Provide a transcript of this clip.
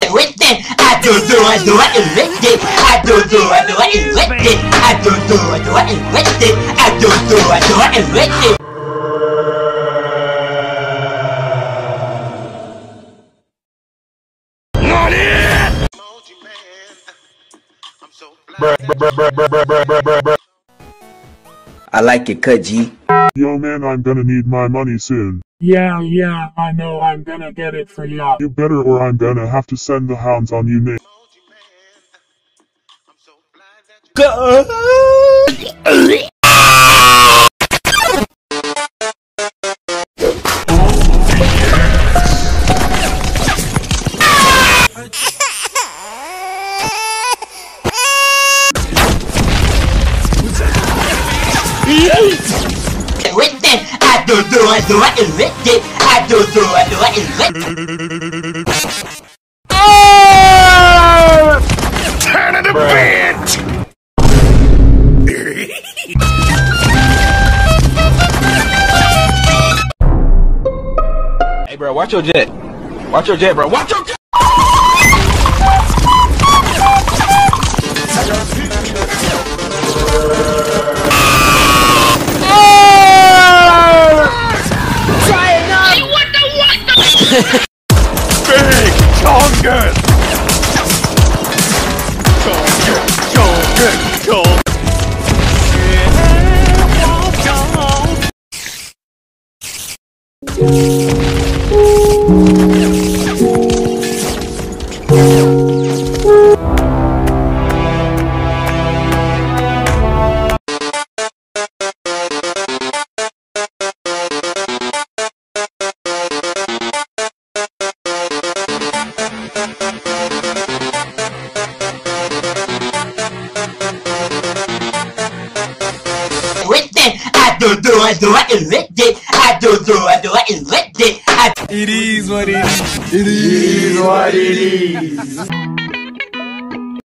with it. I do it with it. I do it with it. I do it with it. I do it with it. I like it, cut G. Yo man, I'm gonna need my money soon. Yeah, I know I'm gonna get it for ya. You better or I'm gonna have to send the hounds on you, Nick. With it. I do it with it. I do it with it. Turn of the bitch! Hey bro, watch your jet. Watch your jet, bro. Watch your jet! Big Tongan! Tongan! I do it with it. I do it with it. It is what it is. It is what it is.